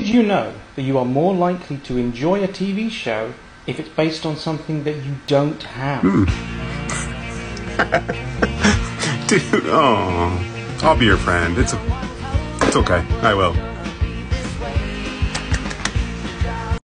Did you know that you are more likely to enjoy a TV show if it's based on something that you don't have? Dude, oh, I'll be your friend. It's okay. I will.